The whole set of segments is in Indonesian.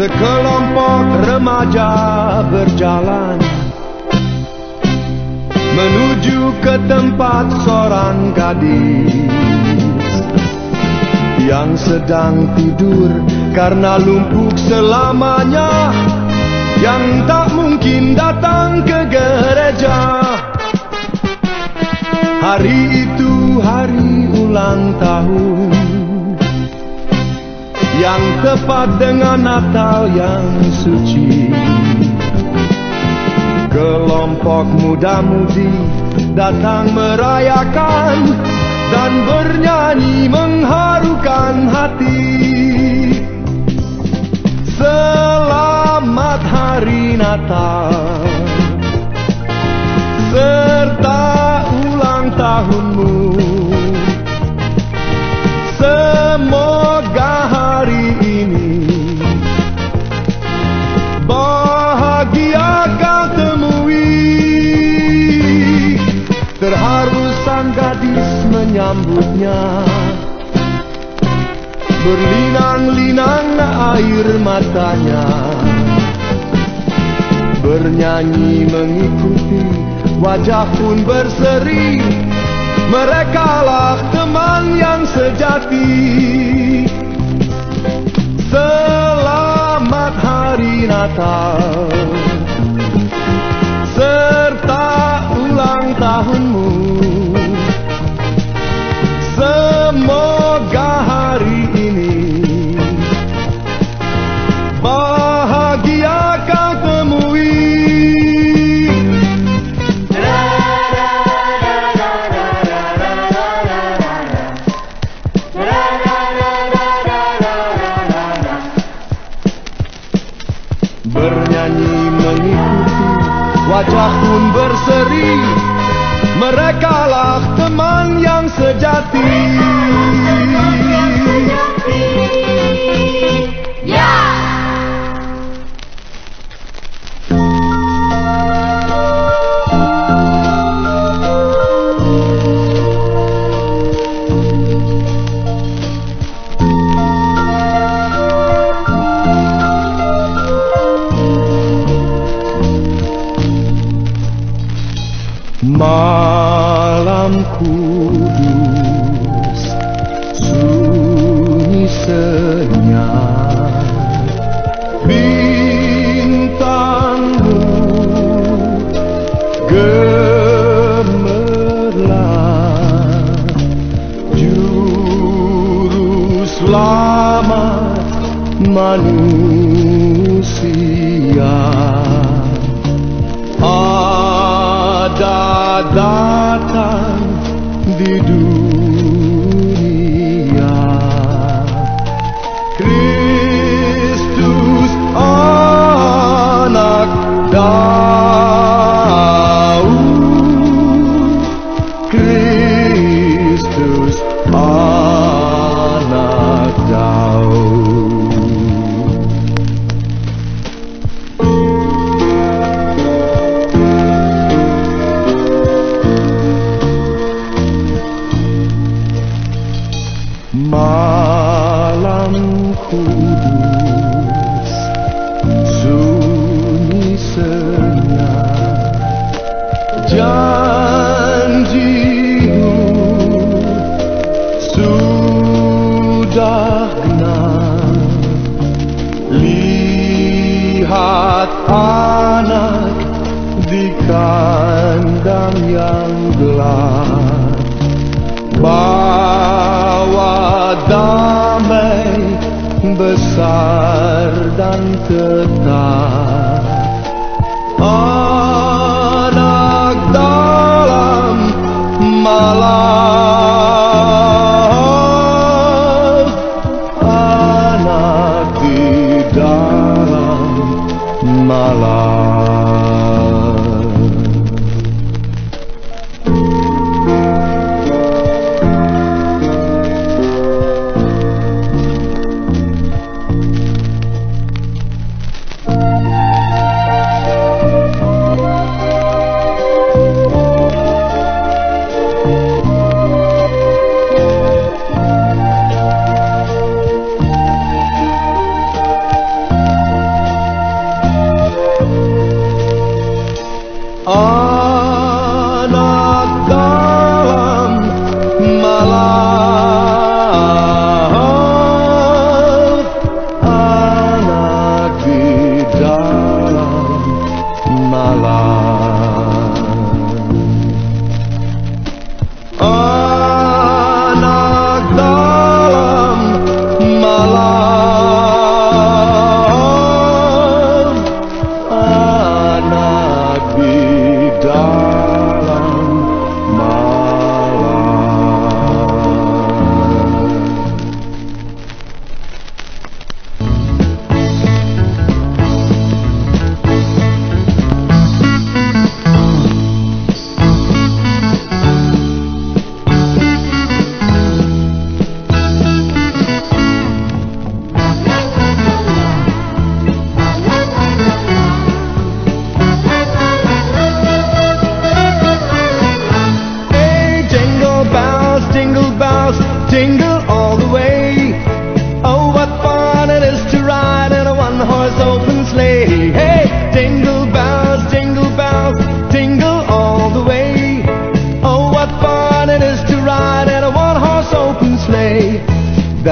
Sekelompok remaja berjalan menuju ke tempat seorang gadis yang sedang tidur karena lumpuh selamanya, yang tak mungkin datang ke gereja. Hari itu hari ulang tahun yang tepat dengan Natal yang suci. Kelompok muda-mudi datang merayakan dan bernyanyi mengharukan hati. Selamat Hari Natal serta ulang tahunmu. Semoga hari ini bahagia kau temui. Terharu sang gadis menyambutnya, berlinang-linang air matanya, bernyanyi mengikuti, wajah pun berseri. Merekalah teman yang sejati. Selamat Hari Natal serta ulang tahunmu. Semoga hari ini bahagia kau temui. Bernyanyi mengikuti, wajah pun berseri. Merekalah teman yang sejati. Malam kudus, sunyi senyap, bintangmu gemerlap, juru selamat manusia. Ada datang di dunia, Kristus anak Daud, Kristus anak Daud. Malam kudus, sunyi senyap, janjimu sudah genap. Lihat anak di kandang yang gelap, bawa damai besar dan tetap. Anak dalam malam, anak di dalam malam.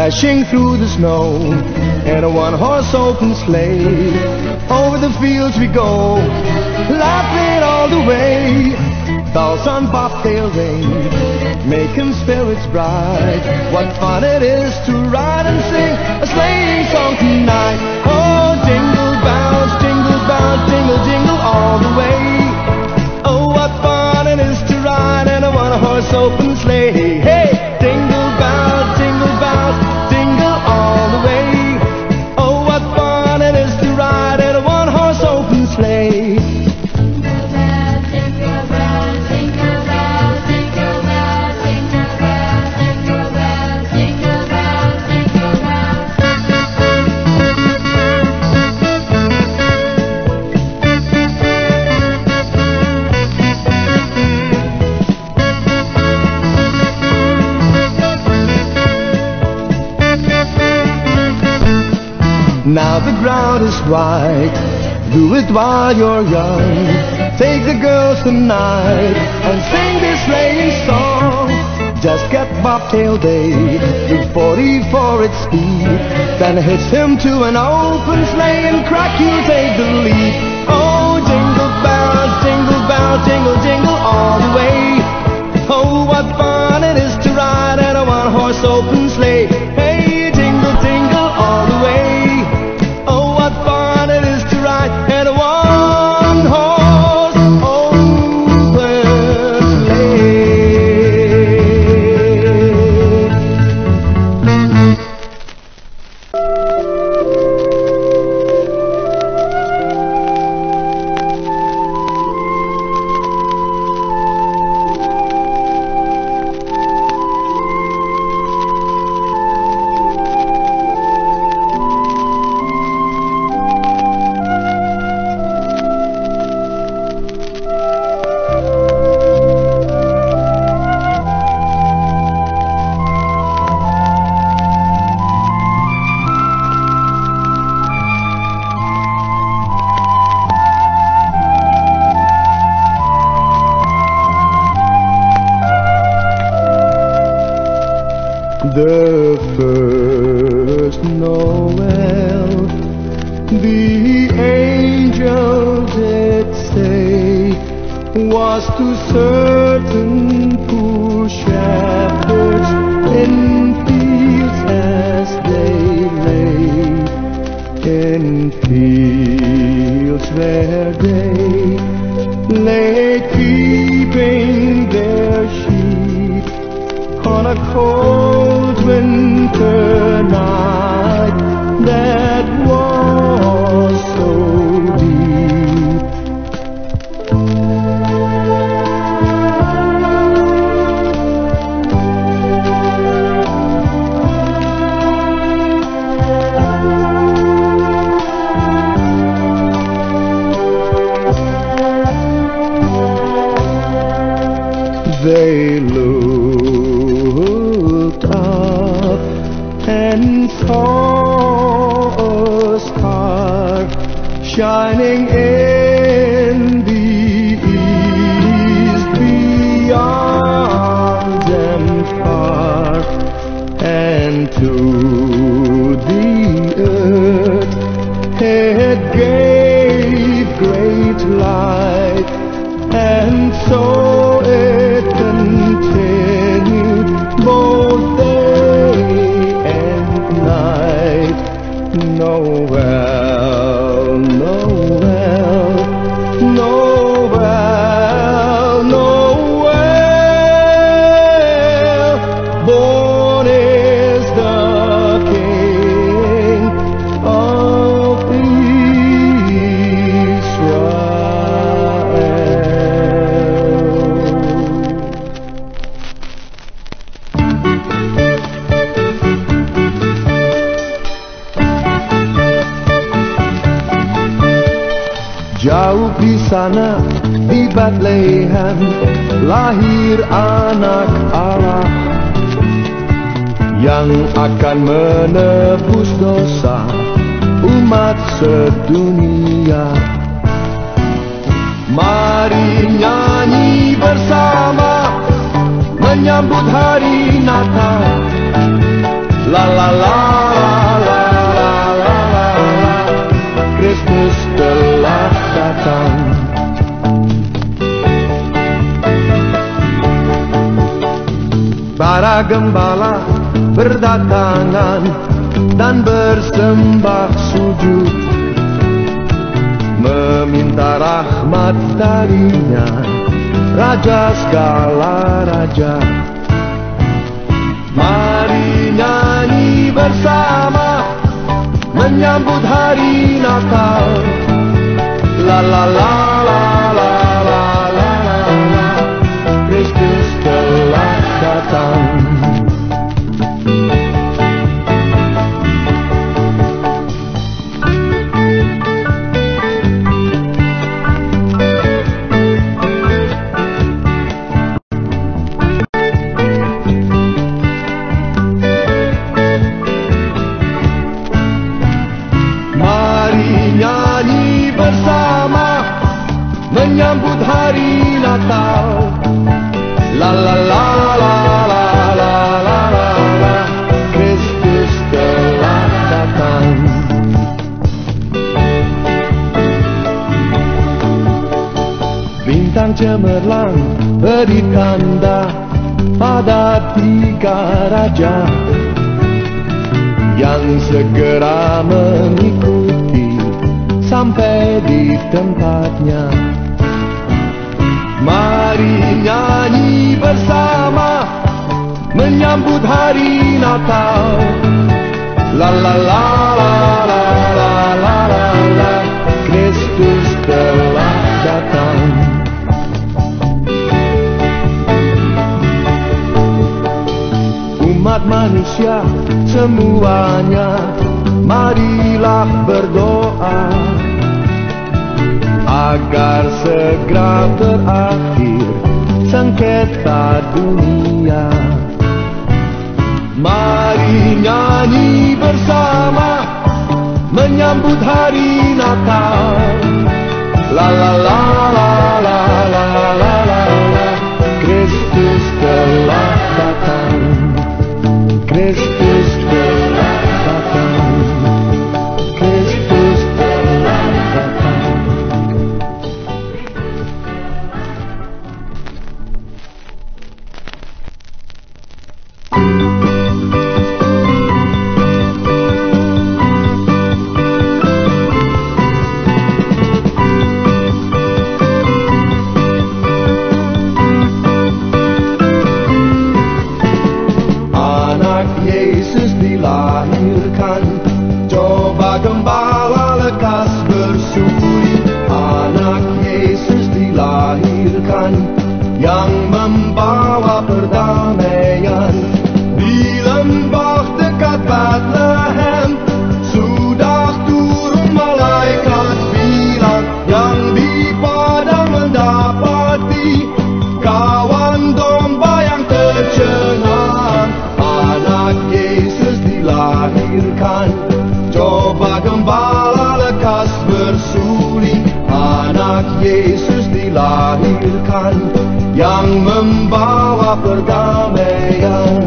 dashing through the snow in a one-horse open sleigh. Over the fields we go, laughing all the way. Bells on bobtail ring, making spirits bright. What fun it is to ride and sing a sleighing song tonight. Oh, jingle bells, jingle, jingle all the way. Oh, what fun it is to ride in a one-horse open sleigh. Hey, jingle bells, jingle all the way. Oh, what fun it is to ride in a one-horse open sleigh. Now the ground is white, do it while you're young. Take the girls tonight and sing this sleighing song. Just get Bobtail Bay to 44 its speed, then hitch him to an open sleigh and crack, you'll take the lead. Oh, jingle bells, jingle all the way. Oh, what fun it is to ride in a one-horse open sleigh. Hey, jingle all the way. And a one-horse open sleigh. The first Noel, the angel did say, was to certain poor shepherds in fields as they lay, in fields where they lay keeping their sheep on a cold winter night that was so deep. They looked up and saw a star shining in the east beyond them far, and to the earth it gave great light, and so it continued both day and night. Noel, Noel, Noel, Noel, born is the King of Jauh di sana di Bethlehem lahir anak Allah yang akan menebus dosa umat sedunia. Mari nyanyi bersama menyambut hari Natal. La la la. Para gembala berdatangan dan bersembah sujud, meminta rahmat darinya, Raja segala raja. Mari nyanyi bersama menyambut hari Natal. La la la la la la la la, Kristus telah datang. Menyambut hari Natal. La la la la la la la la, Kristus telah datang. Bintang cemerlang beri tanda pada tiga raja yang segera mengikuti sampai di tempatnya. Mari nyanyi bersama menyambut hari Natal. La la la la la la la la la, Kristus telah datang. Umat manusia semuanya, marilah berdoa agar segera berakhir sengketa dunia. Mari nyanyi bersama menyambut hari Natal. La la la la la la la la la, Kristus telah datang. Kristus telah datang. Kristus telah datang. Dilahirkan, coba gembala lekas bersuri. Anak Yesus dilahirkan, yang membawa perdamaian. Di lembah dekat Bethlehem sudah turun malaikat bilang, yang di padang mendapati kawan domba yang tercengang. Anak Yesus dilahirkan, coba gembala lekas bersuli. Anak Yesus dilahirkan, yang membawa perdamaian.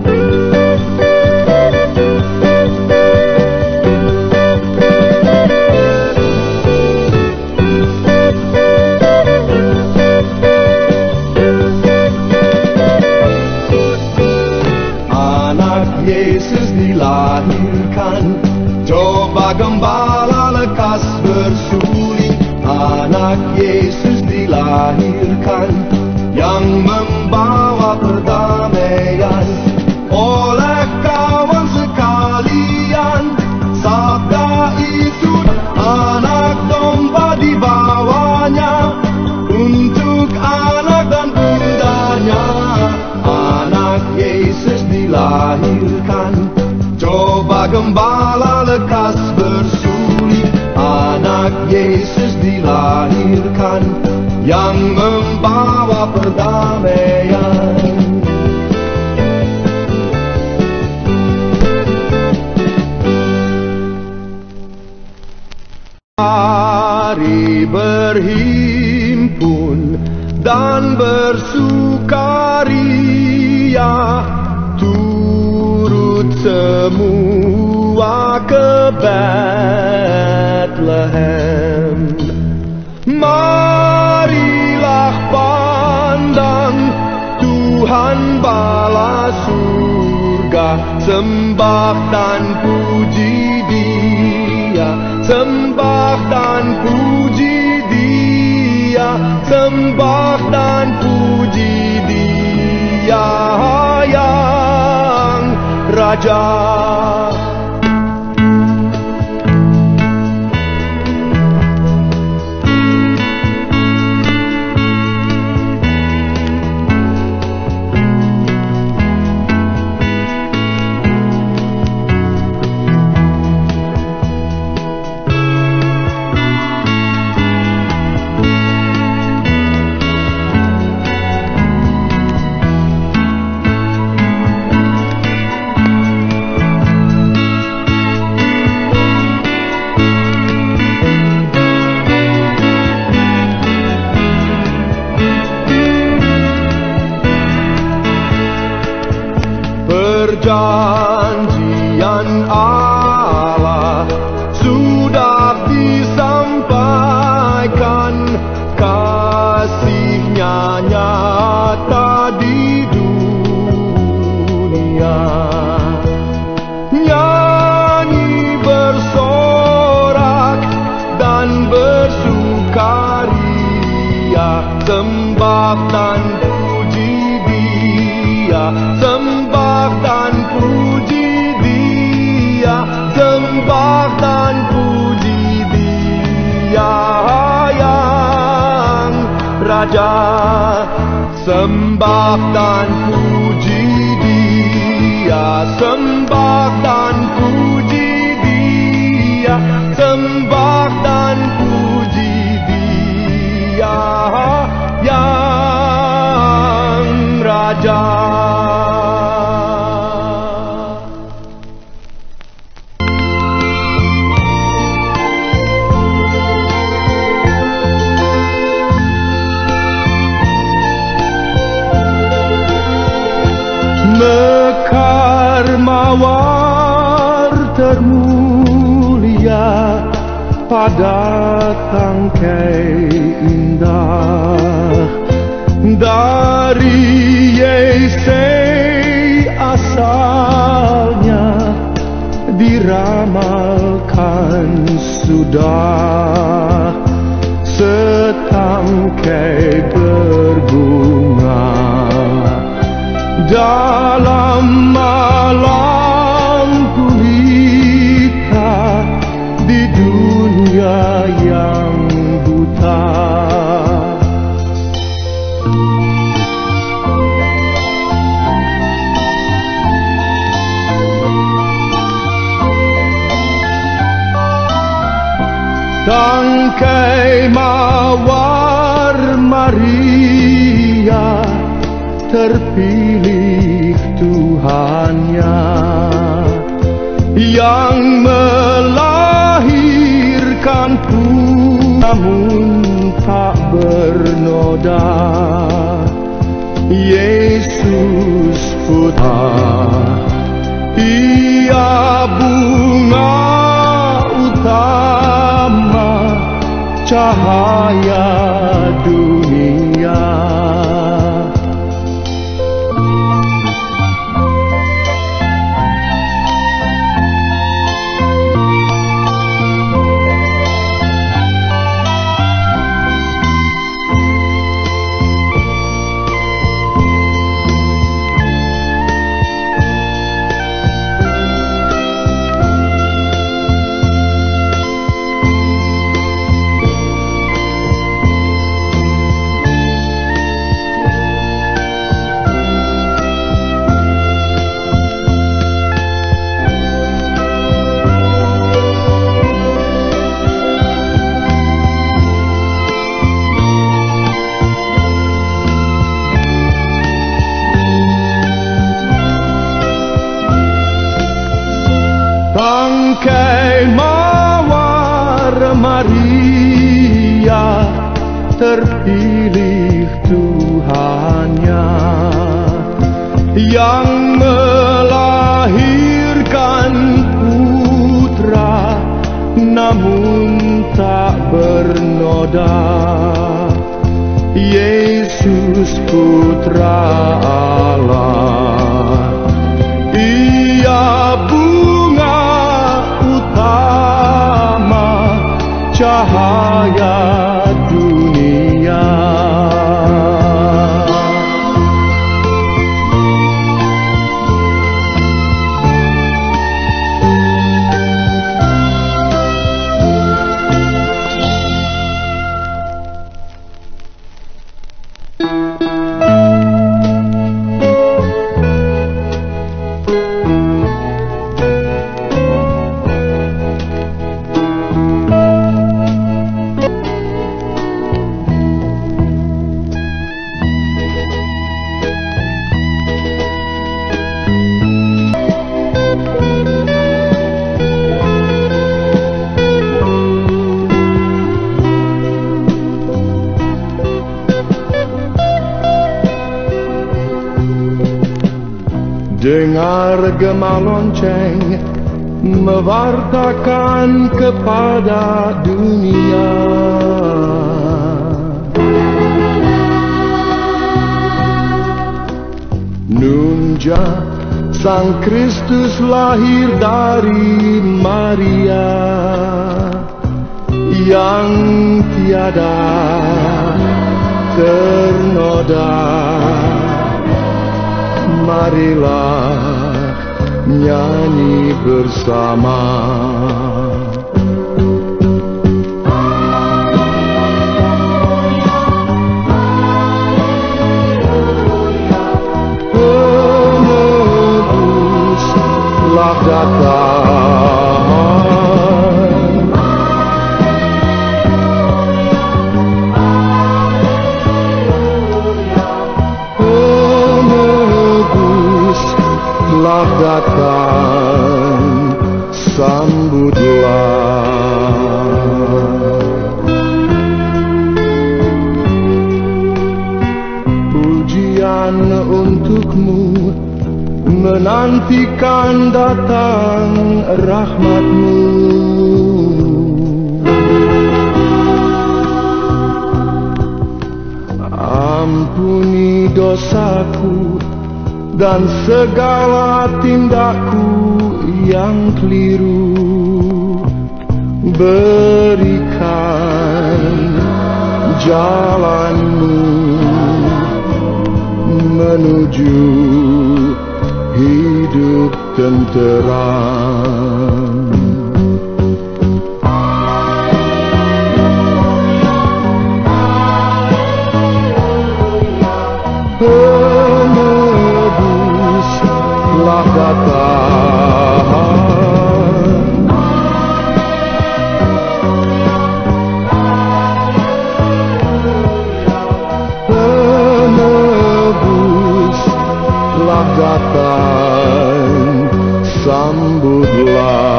Yesus dilahirkan, coba gembala lekas bersuli. Anak Yesus dilahirkan, yang membawa perdamaian. Oleh kawan sekalian, sabda itu anak domba dibawanya untuk anak dan bundanya. Anak Yesus dilahirkan, coba gembala lekas bersuli. Anak Yesus dilahirkan, yang membawa perdamaian. Mari berhimpun dan bersukaria, turut semua ke Bethlehem. Marilah pandang Tuhan balas surga, sembah dan puji Dia, sembah dan puji Dia, sembah dan puji Dia yang Raja. Perjanjian Allah sudah disampaikan, kasih-Nya nyata di dunia. Nyanyi bersorak dan bersukaria, sembah dan puji Dia, sembah dan puji Dia, sembah dan puji Dia yang Raja. Sembah dan puji Dia, sembah dan puji Dia, sembah dan puji Dia yang Raja. Mekar mawar termulia pada tangkai indah, dari Yesus asalnya diramalkan sudah, setangkai berbunga dalam malam gulita di dunia yang buta. Tangkai mawar Maria terpilih Tuhannya, yang melahirkan namun tak bernoda. Yesus putra, Ia bunga utama, cahaya dunia. Tangkai mawar Maria terpilih Tuhannya, yang melahirkan putra namun tak bernoda. Yesus putra Allah, Dia bunga utama cahaya dunia. Dengar gema lonceng mewartakan kepada dunia. Nunja Sang Kristus lahir dari Maria yang tiada ternoda. Marilah nyanyi bersama. Penebuslah datang. Telah datang, sambutlah. Pujian untukmu, menantikan datang rahmatmu. Ampuni dosaku dan segala tindakku yang keliru. Berikan jalanmu menuju hidup tenteram. Penebuslah datang. Penebuslah datang, sambutlah.